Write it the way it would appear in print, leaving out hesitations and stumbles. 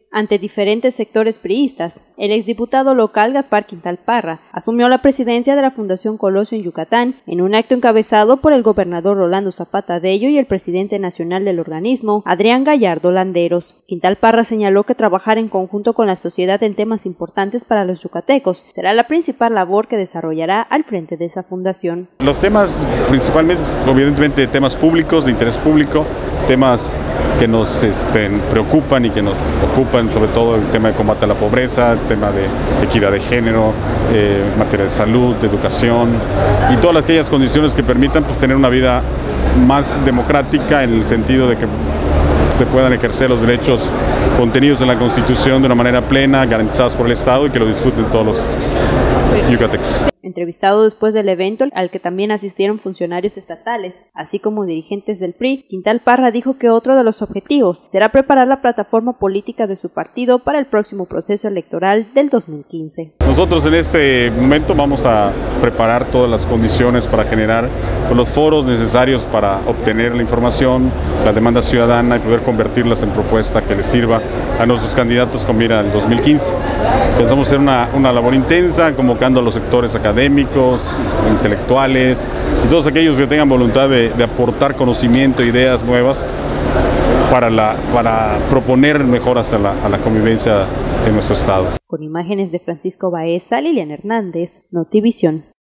Ante diferentes sectores priistas, el exdiputado local Gaspar Quintal Parra asumió la presidencia de la Fundación Colosio en Yucatán en un acto encabezado por el gobernador Rolando Zapata Dello y el presidente nacional del organismo, Adrián Gallardo Landeros. Quintal Parra señaló que trabajar en conjunto con la sociedad en temas importantes para los yucatecos será la principal labor que desarrollará al frente de esa fundación. Los temas principalmente, evidentemente, temas públicos, de interés público, temas que nos preocupan y que nos ocupan, sobre todo el tema de combate a la pobreza, el tema de equidad de género, materia de salud, de educación y todas aquellas condiciones que permitan tener una vida más democrática en el sentido de que se puedan ejercer los derechos contenidos en la Constitución de una manera plena, garantizados por el Estado y que lo disfruten todos los yucatecos. Entrevistado después del evento, al que también asistieron funcionarios estatales, así como dirigentes del PRI, Quintal Parra dijo que otro de los objetivos será preparar la plataforma política de su partido para el próximo proceso electoral del 2015. Nosotros en este momento vamos a preparar todas las condiciones para generar los foros necesarios para obtener la información, la demanda ciudadana y poder convertirlas en propuesta que les sirva a nuestros candidatos con mira al 2015. Pensamos hacer una labor intensa, convocando a los sectores académicos, intelectuales y todos aquellos que tengan voluntad de aportar conocimiento e ideas nuevas para proponer mejoras a la convivencia en nuestro estado. Con imágenes de Francisco Baeza, Liliana Hernández, Notivisión.